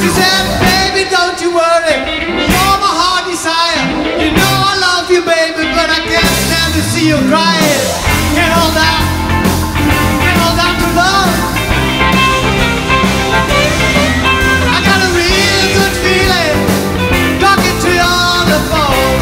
She said, baby, don't you worry, you're my heart desire. You know I love you, baby, but I can't stand to see you crying. Can't hold out to love. I got a real good feeling talking to you on the phone.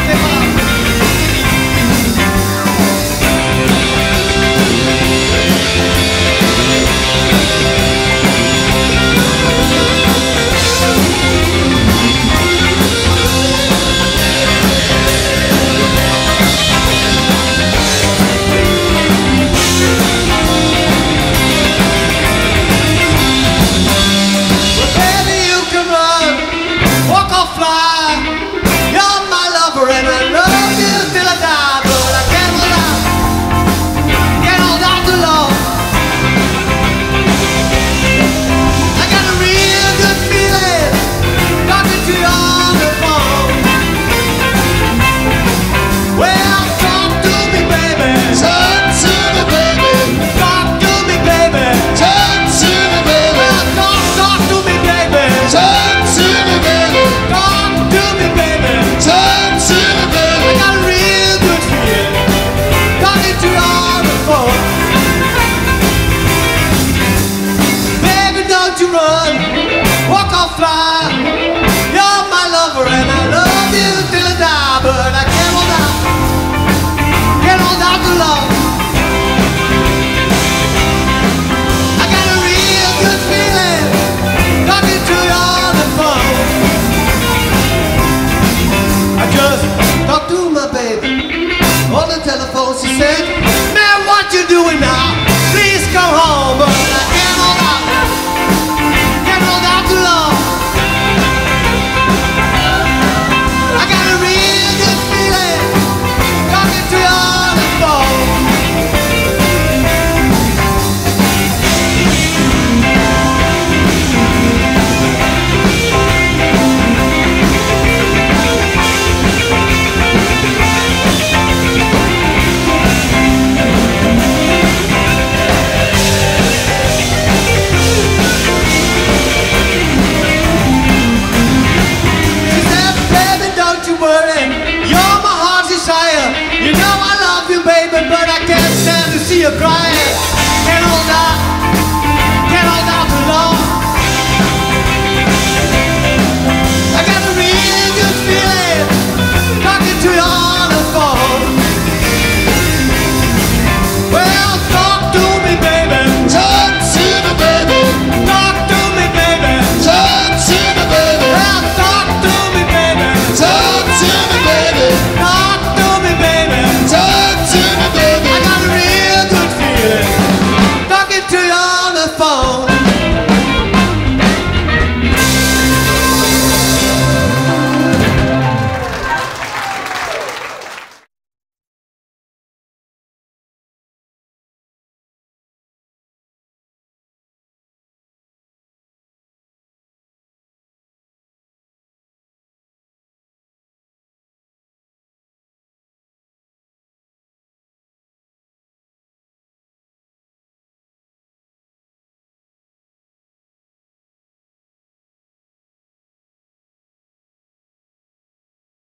On the telephone she said, man, what you doing now? Please come home, but I can't hold out too long. I got a real good feeling talking to you on the phone. You know I love you, baby, but I can't stand to see you crying.